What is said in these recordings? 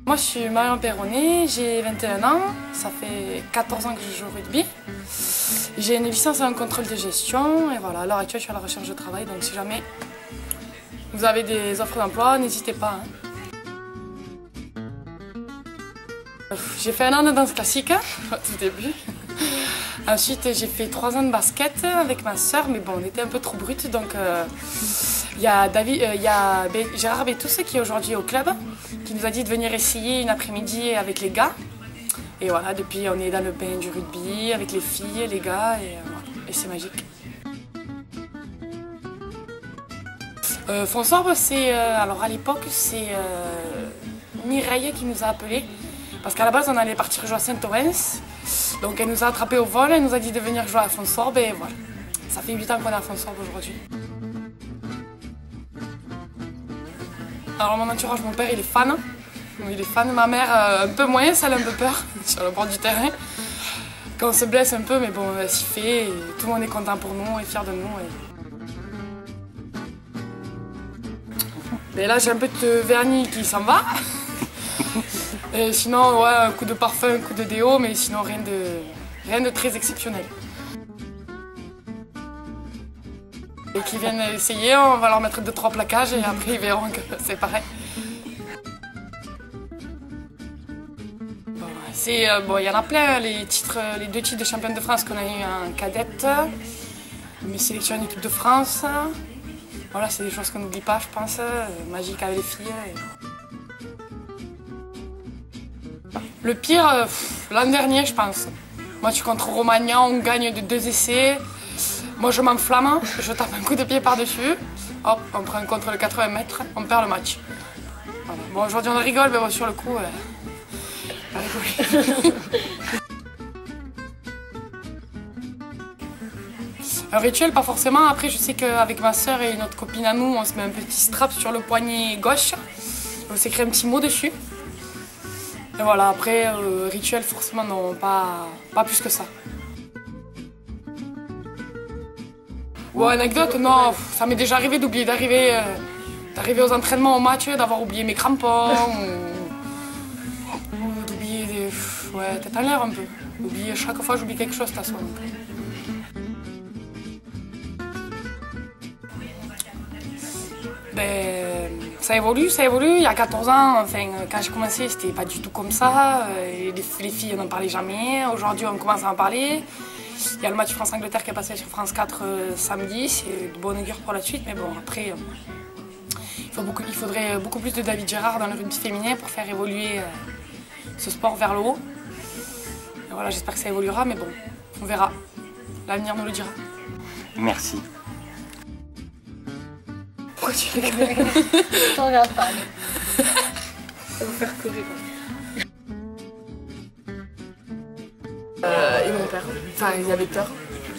Moi je suis Marion Perronnet, j'ai 21 ans, ça fait 14 ans que je joue au rugby. J'ai une licence en contrôle de gestion et voilà, à l'heure actuelle je suis à la recherche de travail, donc si jamais vous avez des offres d'emploi, n'hésitez pas. J'ai fait 1 an de danse classique au tout début. Ensuite j'ai fait 3 ans de basket avec ma soeur, mais bon on était un peu trop brutes, donc il y a Gérard Bétous qui est aujourd'hui au club, qui nous a dit de venir essayer une après-midi avec les gars. Et voilà, depuis on est dans le bain du rugby avec les filles, les gars, et c'est magique. Fonsorbe, c'est alors à l'époque c'est Mireille qui nous a appelés, parce qu'à la base on allait partir jouer à Saint-Orens. Donc elle nous a attrapés au vol, elle nous a dit de venir jouer à Fonsorbe et voilà. Ça fait 8 ans qu'on est à Fonsorbe aujourd'hui. Alors mon entourage, mon père il est fan. Il est fan, ma mère un peu moins, elle a un peu peur sur le bord du terrain. Quand on se blesse un peu, mais bon, elle s'y fait et tout le monde est content pour nous et fier de nous. Mais là j'ai un peu de vernis qui s'en va. Et sinon, ouais, un coup de parfum, un coup de déo, mais sinon rien de très exceptionnel. Et qui viennent essayer, on va leur mettre 2-3 plaquages et après ils verront que c'est pareil. Bon, il y en a plein, les 2 titres de championne de France qu'on a eu en cadette, mes sélections en équipe de France. Voilà, c'est des choses qu'on n'oublie pas, je pense, magique avec les filles. Le pire, l'an dernier, je pense. Moi, je suis contre Romagnan, on gagne de 2 essais. Moi, je m'enflamme, je tape un coup de pied par-dessus. Hop, on prend un contre le 80 mètres, on perd le match. Voilà. Bon, aujourd'hui, on rigole, mais bon, sur le coup, on a rigolé. Un rituel, pas forcément. Après, je sais qu'avec ma soeur et notre copine à nous, on se met un petit strap sur le poignet gauche. On s'écrit un petit mot dessus. Et voilà, après, rituel, forcément, non, pas plus que ça. Bon, anecdote, non, ça m'est déjà arrivé d'arriver aux entraînements, au match, d'avoir oublié mes crampons, ou d'oublier des... Ouais, tête en l'air un peu. Chaque fois, j'oublie quelque chose, de toute façon. Ben, ça évolue. Il y a 14 ans, enfin, quand j'ai commencé, c'était pas du tout comme ça. Les filles n'en parlaient jamais. Aujourd'hui, on commence à en parler. Il y a le match France-Angleterre qui est passé sur France 4 samedi. C'est de bonne augure pour la suite. Mais bon, après, il faudrait beaucoup plus de David Gérard dans le rugby féminin pour faire évoluer ce sport vers le haut. Et voilà, j'espère que ça évoluera, mais bon, on verra. L'avenir nous le dira. Merci. Pourquoi tu rigoles? Je t'en regarde pas. Ça va vous faire courir. Ils m'ont peur. Enfin, ils avaient peur.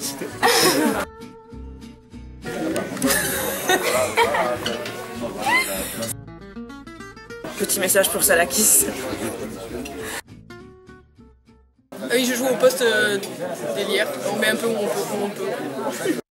Petit message pour Salakis. Je joue au poste d'ailière. On met un peu où on peut.